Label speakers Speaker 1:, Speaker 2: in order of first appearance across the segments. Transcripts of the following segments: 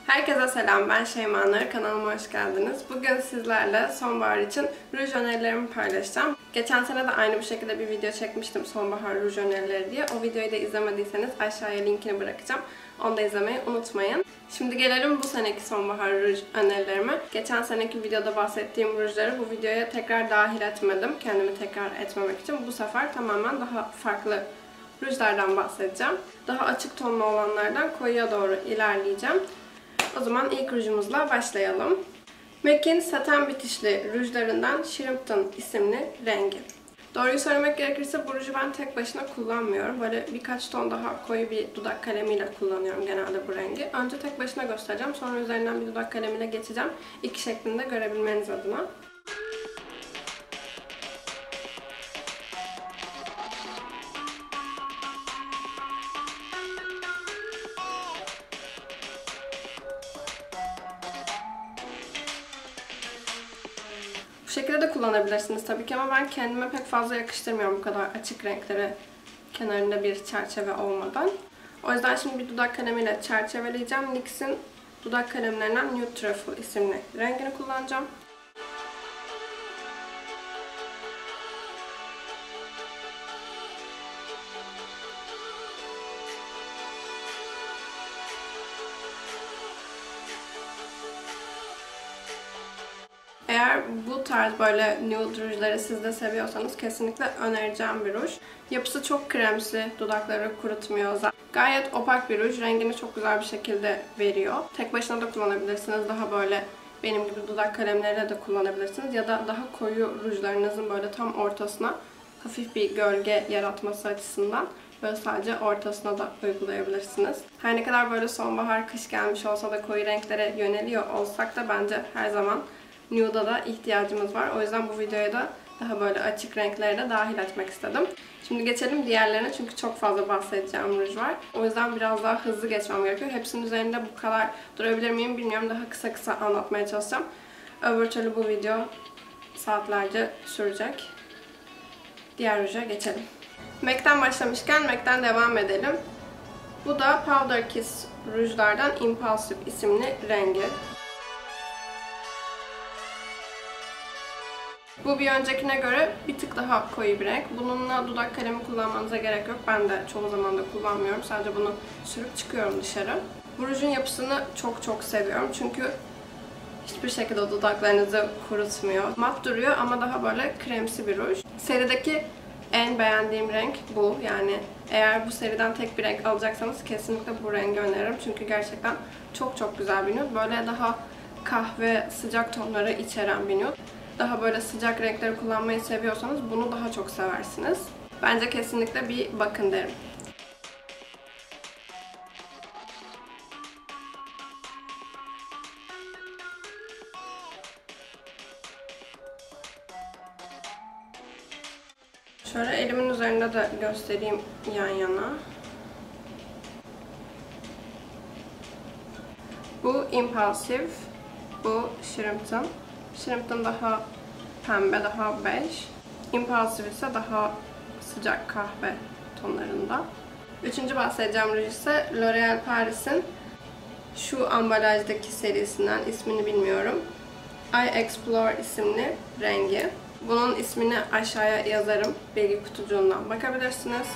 Speaker 1: Herkese selam, ben Şeyma Nur. Kanalıma hoş geldiniz. Bugün sizlerle sonbahar için ruj önerilerimi paylaşacağım. Geçen sene de aynı bu şekilde bir video çekmiştim, sonbahar ruj önerileri diye. O videoyu da izlemediyseniz aşağıya linkini bırakacağım. Onu da izlemeyi unutmayın. Şimdi gelelim bu seneki sonbahar ruj önerilerime. Geçen seneki videoda bahsettiğim rujları bu videoya tekrar dahil etmedim. Kendimi tekrar etmemek için. Bu sefer tamamen daha farklı rujlardan bahsedeceğim. Daha açık tonlu olanlardan koyuya doğru ilerleyeceğim. O zaman ilk rujumuzla başlayalım. MAC'in saten bitişli rujlarından Shrimpton isimli rengi. Doğruyu söylemek gerekirse bu ruju ben tek başına kullanmıyorum. Böyle birkaç ton daha koyu bir dudak kalemiyle kullanıyorum genelde bu rengi. Önce tek başına göstereceğim. Sonra üzerinden bir dudak kalemiyle geçeceğim. İki şeklinde görebilmeniz adına. Bu şekilde de kullanabilirsiniz tabii ki ama ben kendime pek fazla yakıştırmıyorum bu kadar açık renkleri kenarında bir çerçeve olmadan. O yüzden şimdi bir dudak kalemiyle çerçeveleyeceğim. NYX'in dudak kalemlerinden Nude Truffle isimli rengini kullanacağım. Eğer bu tarz böyle nude rujları siz de seviyorsanız kesinlikle önereceğim bir ruj. Yapısı çok kremsi, dudakları kurutmuyor. Gayet opak bir ruj. Rengini çok güzel bir şekilde veriyor. Tek başına da kullanabilirsiniz. Daha böyle benim gibi dudak kalemleriyle de kullanabilirsiniz. Ya da daha koyu rujlarınızın böyle tam ortasına hafif bir gölge yaratması açısından böyle sadece ortasına da uygulayabilirsiniz. Her ne kadar böyle sonbahar, kış gelmiş olsa da koyu renklere yöneliyor olsak da bence her zaman nude'a da ihtiyacımız var. O yüzden bu videoya da daha böyle açık renkleri de dahil etmek istedim. Şimdi geçelim diğerlerine çünkü çok fazla bahsedeceğim ruj var. O yüzden biraz daha hızlı geçmem gerekiyor. Hepsinin üzerinde bu kadar durabilir miyim bilmiyorum. Daha kısa kısa anlatmaya çalışacağım. Öbür türlü bu video saatlerce sürecek. Diğer ruja geçelim. MAC'ten başlamışken MAC'ten devam edelim. Bu da Powder Kiss rujlardan Impulsive isimli rengi. Bu bir öncekine göre bir tık daha koyu bir renk. Bununla dudak kalemi kullanmanıza gerek yok. Ben de çoğu zaman da kullanmıyorum. Sadece bunu sürüp çıkıyorum dışarı. Bu rujun yapısını çok seviyorum. Çünkü hiçbir şekilde dudaklarınızı kurutmuyor. Mat duruyor ama daha böyle kremsi bir ruj. Serideki en beğendiğim renk bu. Yani eğer bu seriden tek bir renk alacaksanız kesinlikle bu rengi öneririm. Çünkü gerçekten çok güzel bir nude. Böyle daha kahve, sıcak tonları içeren bir nude. Daha böyle sıcak renkleri kullanmayı seviyorsanız bunu daha çok seversiniz. Bence kesinlikle bir bakın derim. Şöyle elimin üzerinde de göstereyim yan yana. Bu Impulsive, bu Shrimpton. Shrimpton daha pembe, daha bej. Impulsive ise daha sıcak kahve tonlarında. Üçüncü bahsedeceğim ruj ise L'Oréal Paris'in şu ambalajdaki serisinden, ismini bilmiyorum. I Explore isimli rengi. Bunun ismini aşağıya yazarım. Bilgi kutucuğundan bakabilirsiniz.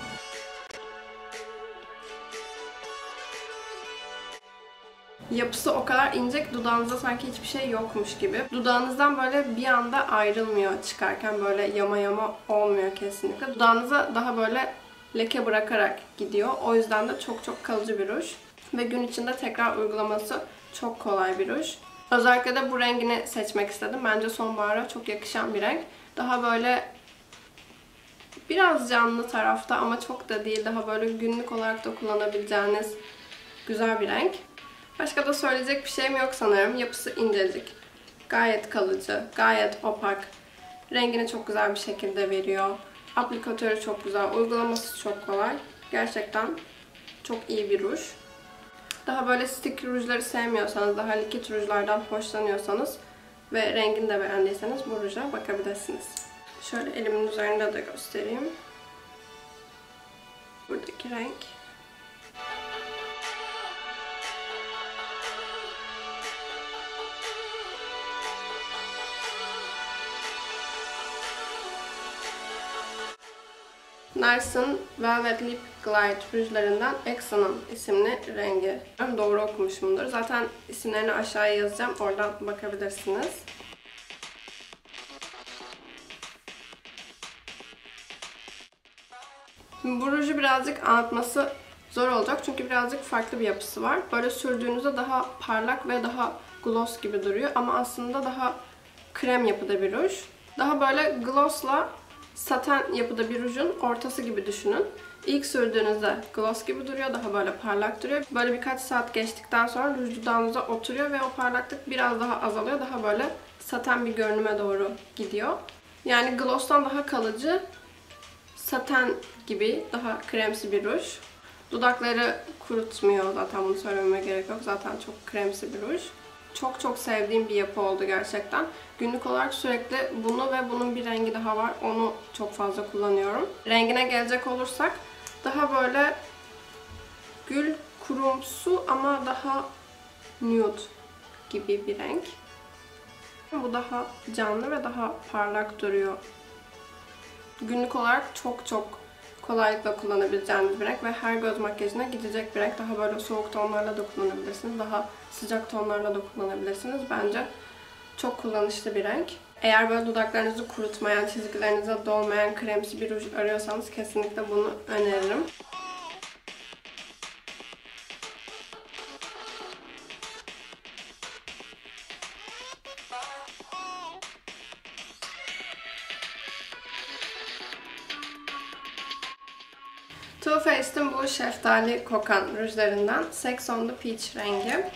Speaker 1: Yapısı o kadar ince ki dudağınızda sanki hiçbir şey yokmuş gibi. Dudağınızdan böyle bir anda ayrılmıyor çıkarken, böyle yama olmuyor kesinlikle. Dudağınıza daha böyle leke bırakarak gidiyor. O yüzden de çok kalıcı bir ruj. Ve gün içinde tekrar uygulaması çok kolay bir ruj. Özellikle de bu rengini seçmek istedim. Bence sonbahara çok yakışan bir renk. Daha böyle biraz canlı tarafta ama çok da değil. Daha böyle günlük olarak da kullanabileceğiniz güzel bir renk. Başka da söyleyecek bir şeyim yok sanırım. Yapısı incecik. Gayet kalıcı, gayet opak. Rengini çok güzel bir şekilde veriyor. Aplikatörü çok güzel, uygulaması çok kolay. Gerçekten çok iyi bir ruj. Daha böyle stick rujları sevmiyorsanız, daha likit rujlardan hoşlanıyorsanız ve rengini de beğendiyseniz bu ruja bakabilirsiniz. Şöyle elimin üzerinde de göstereyim. Buradaki renk. NARS'ın Velvet Lip Glide rujlarından Exo'nun isimli rengi. Doğru okumuşumdur. Zaten isimlerini aşağıya yazacağım. Oradan bakabilirsiniz. Bu ruju birazcık anlatması zor olacak çünkü birazcık farklı bir yapısı var. Böyle sürdüğünüzde daha parlak ve daha gloss gibi duruyor ama aslında daha krem yapıda bir ruj. Daha böyle glossla saten yapıda bir rujun ortası gibi düşünün. İlk sürdüğünüzde gloss gibi duruyor, daha böyle parlak duruyor. Böyle birkaç saat geçtikten sonra ruj dudağınıza oturuyor ve o parlaklık biraz daha azalıyor. Daha böyle saten bir görünüme doğru gidiyor. Yani gloss'tan daha kalıcı, saten gibi daha kremsi bir ruj. Dudakları kurutmuyor, zaten bunu söylememe gerek yok. Zaten çok kremsi bir ruj. Çok çok sevdiğim bir yapı oldu gerçekten. Günlük olarak sürekli bunu ve bunun bir rengi daha var. Onu çok fazla kullanıyorum. Rengine gelecek olursak daha böyle gül kurumsu ama daha nude gibi bir renk. Bu daha canlı ve daha parlak duruyor. Günlük olarak çok çok kolaylıkla kullanabileceğiniz bir renk ve her göz makyajına gidecek bir renk. Daha böyle soğuk tonlarla da kullanabilirsiniz. Daha sıcak tonlarla da kullanabilirsiniz. Bence çok kullanışlı bir renk. Eğer böyle dudaklarınızı kurutmayan, çizgilerinize dolmayan kremsi bir ruj arıyorsanız kesinlikle bunu öneririm. Too Faced'in bu şeftali kokan rujlarından Sex on the Peach rengi.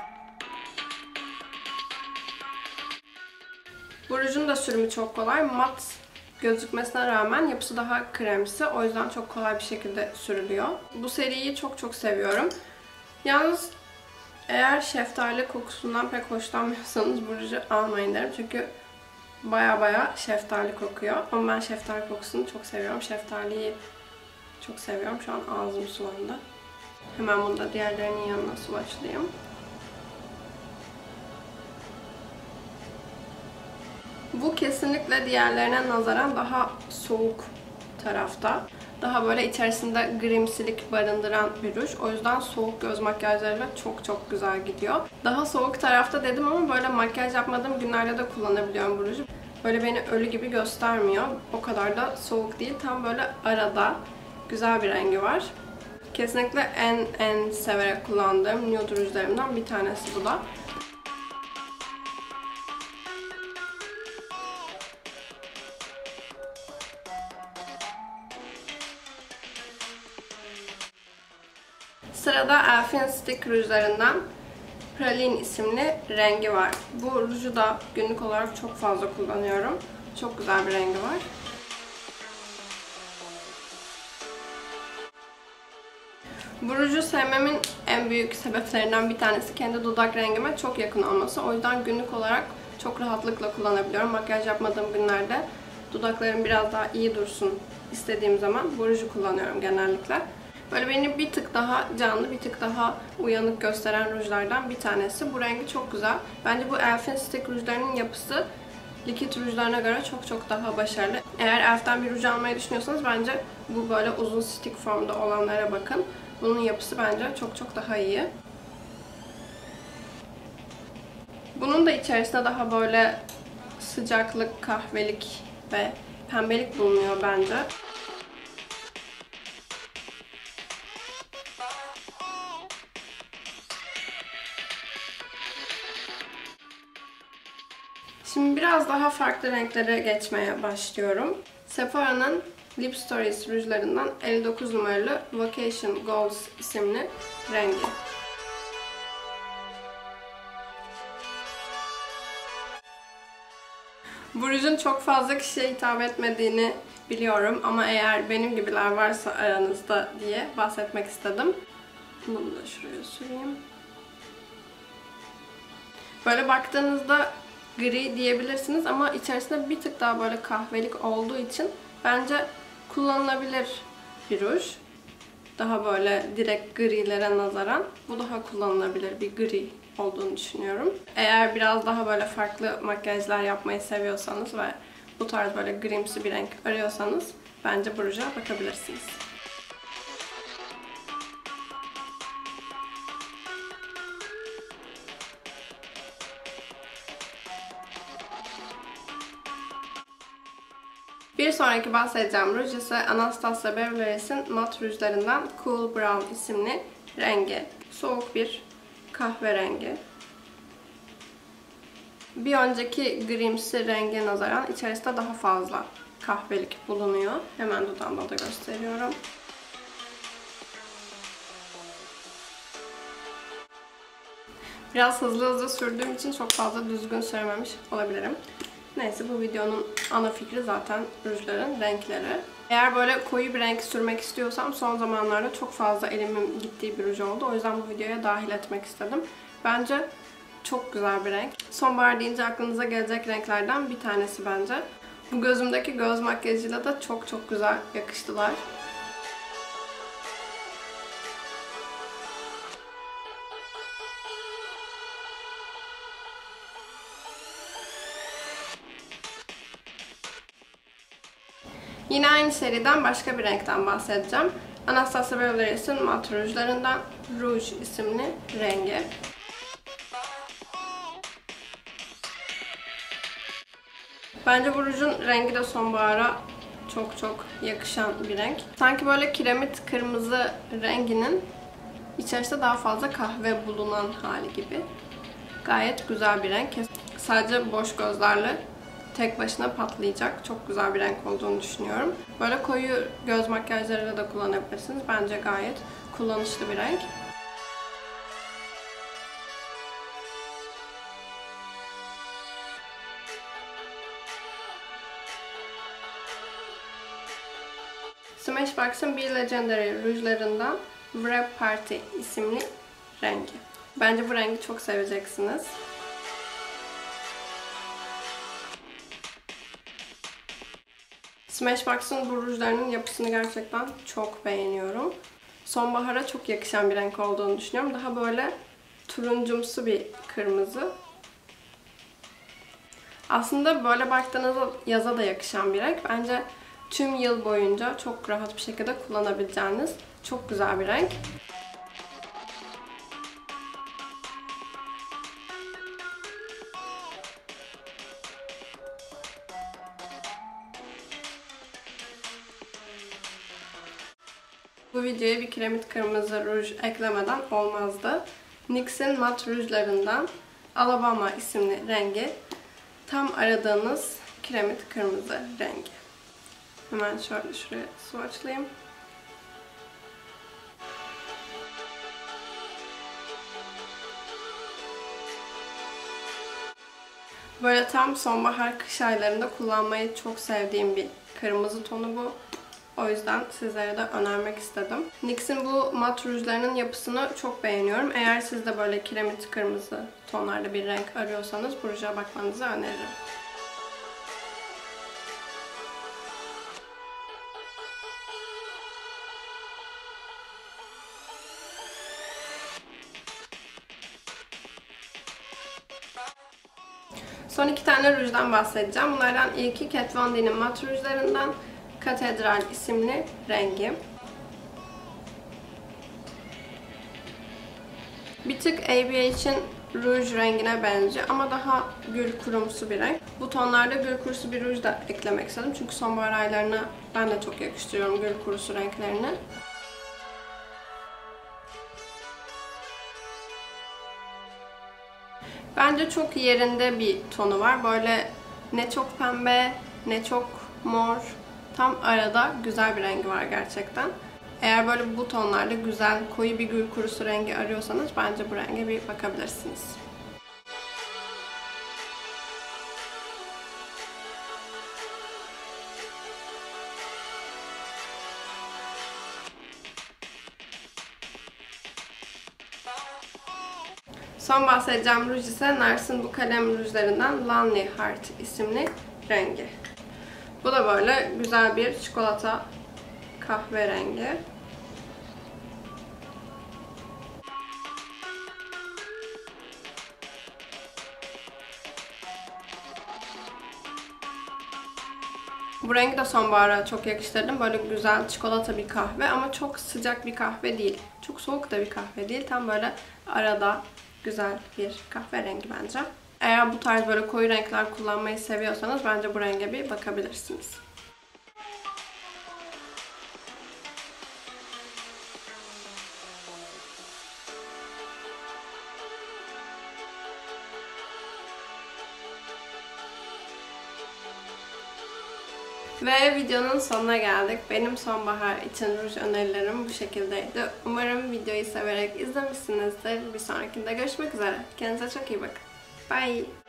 Speaker 1: Bu rujun da sürümü çok kolay. Mat gözükmesine rağmen yapısı daha kremsi. O yüzden çok kolay bir şekilde sürülüyor. Bu seriyi çok çok seviyorum. Yalnız eğer şeftali kokusundan pek hoşlanmıyorsanız bu ruju almayın derim. Çünkü baya şeftali kokuyor. Ama ben şeftali kokusunu çok seviyorum. Şeftaliyi çok seviyorum. Şu an ağzım sulandı. Hemen bunu da diğerlerinin yanına swatchlayayım. Bu kesinlikle diğerlerine nazaran daha soğuk tarafta. Daha böyle içerisinde grimsilik barındıran bir ruj. O yüzden soğuk göz makyajlarıyla çok çok güzel gidiyor. Daha soğuk tarafta dedim ama böyle makyaj yapmadığım günlerde de kullanabiliyorum bu ruju. Böyle beni ölü gibi göstermiyor. O kadar da soğuk değil. Tam böyle arada güzel bir rengi var. Kesinlikle en severek kullandığım nude rujlarımdan bir tanesi bu da. Sırada Elf'in Stick rujlarından Praline isimli rengi var. Bu ruju da günlük olarak çok fazla kullanıyorum. Çok güzel bir rengi var. Bu ruju sevmemin en büyük sebeplerinden bir tanesi kendi dudak rengime çok yakın olması. O yüzden günlük olarak çok rahatlıkla kullanabiliyorum. Makyaj yapmadığım günlerde dudaklarım biraz daha iyi dursun istediğim zaman bu ruju kullanıyorum genellikle. Böyle beni bir tık daha canlı, bir tık daha uyanık gösteren rujlardan bir tanesi. Bu rengi çok güzel. Bence bu Elf'in Stick rujlarının yapısı likit rujlarına göre çok çok daha başarılı. Eğer Elf'ten bir ruj almayı düşünüyorsanız bence bu böyle uzun stick formda olanlara bakın. Bunun yapısı bence çok çok daha iyi. Bunun da içerisinde daha böyle sıcaklık, kahvelik ve pembelik bulunuyor bence. Şimdi biraz daha farklı renklere geçmeye başlıyorum. Sephora'nın Lip Stories rujlarından 59 numaralı Vacation Goals isimli rengi. Bu rujun çok fazla kişiye hitap etmediğini biliyorum ama eğer benim gibiler varsa aranızda diye bahsetmek istedim. Bunu da şuraya süreyim. Böyle baktığınızda gri diyebilirsiniz ama içerisinde bir tık daha böyle kahvelik olduğu için bence kullanılabilir bir ruj. Daha böyle direkt grilere nazaran bu daha kullanılabilir bir gri olduğunu düşünüyorum. Eğer biraz daha böyle farklı makyajlar yapmayı seviyorsanız ve bu tarz böyle grimsi bir renk arıyorsanız Bence bu ruja bakabilirsiniz. Bir sonraki bahsedeceğim ruj ise Anastasia Beverly Hills'in mat rujlarından Cool Brown isimli rengi. Soğuk bir kahverengi. Bir önceki grimsi renge nazaran içerisinde daha fazla kahvelik bulunuyor. Hemen dudağımda da gösteriyorum. Biraz hızlı sürdüğüm için çok fazla düzgün sürememiş olabilirim. Neyse, bu videonun ana fikri zaten rujların renkleri. Eğer böyle koyu bir renk sürmek istiyorsam son zamanlarda çok fazla elimin gittiği bir ruj oldu. O yüzden bu videoya dahil etmek istedim. Bence çok güzel bir renk. Sonbahar deyince aklınıza gelecek renklerden bir tanesi bence. Bu gözümdeki göz makyajıyla da çok güzel yakıştılar. Yine aynı seriden başka bir renkten bahsedeceğim. Anastasia Beverly Hills'in mat rujlarından Rouge isimli rengi. Bence bu rujun rengi de sonbahara çok yakışan bir renk. Sanki böyle kiremit kırmızı renginin içerisinde daha fazla kahve bulunan hali gibi. Gayet güzel bir renk. Sadece boş gözlerle tek başına patlayacak. Çok güzel bir renk olduğunu düşünüyorum. Böyle koyu göz makyajlarıyla da kullanabilirsiniz. Bence gayet kullanışlı bir renk. Smashbox'ın bir Legendary rujlarından Wrap Party isimli rengi. Bence bu rengi çok seveceksiniz. Smashbox'ın bu rujlarının yapısını gerçekten çok beğeniyorum. Sonbahara çok yakışan bir renk olduğunu düşünüyorum. Daha böyle turuncumsu bir kırmızı. Aslında böyle baktığınızda yaza da yakışan bir renk. Bence tüm yıl boyunca çok rahat bir şekilde kullanabileceğiniz çok güzel bir renk. Bu videoya bir kiremit kırmızı ruj eklemeden olmazdı. NYX'in mat rujlarından Alabama isimli rengi. Tam aradığınız kiremit kırmızı rengi. Hemen şöyle şuraya swatchlayayım. Böyle tam sonbahar kış aylarında kullanmayı çok sevdiğim bir kırmızı tonu bu. O yüzden sizlere de önermek istedim. NYX'in bu mat rujlarının yapısını çok beğeniyorum. Eğer siz de böyle kiremit kırmızı tonlarda bir renk arıyorsanız bu ruja bakmanızı öneririm. Son iki tane rujdan bahsedeceğim. Bunlardan ilki Kat Von D'nin mat rujlarından Katedral isimli rengi. Bir tık ABH'in ruj rengine benziyor ama daha gül kurumsu bir renk. Bu tonlarda gül kurusu bir ruj da eklemek istedim. Çünkü sonbahar aylarına ben de çok yakıştırıyorum gül kurusu renklerini. Bence çok yerinde bir tonu var. Böyle ne çok pembe, ne çok mor. Tam arada güzel bir rengi var gerçekten. Eğer böyle bu tonlarda güzel, koyu bir gül kurusu rengi arıyorsanız bence bu renge bir bakabilirsiniz. Son bahsedeceğim ruj ise NARS'ın bu kalem rujlarından Lonely Heart isimli rengi. Bu da böyle güzel bir çikolata kahverengi. Bu rengi de sonbahara çok yakıştırdım. Böyle güzel çikolata bir kahve ama çok sıcak bir kahve değil. Çok soğuk da bir kahve değil. Tam böyle arada güzel bir kahve rengi bence. Eğer bu tarz böyle koyu renkler kullanmayı seviyorsanız bence bu renge bir bakabilirsiniz. Ve videonun sonuna geldik. Benim sonbahar için ruj önerilerim bu şekildeydi. Umarım videoyu severek izlemişsinizdir. Bir sonrakinde görüşmek üzere. Kendinize çok iyi bakın. Bye.